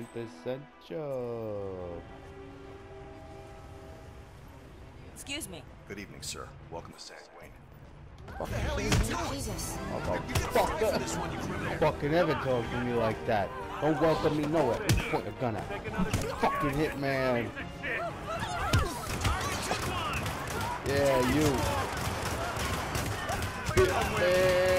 100% job. Excuse me. Good evening, sir. Welcome to San Wayne. What the hell are you doing? Jesus. Fucking ever talk to me like that. Don't welcome me nowhere. Point a gun at. Fucking Hitman. Yeah, you. Hitman.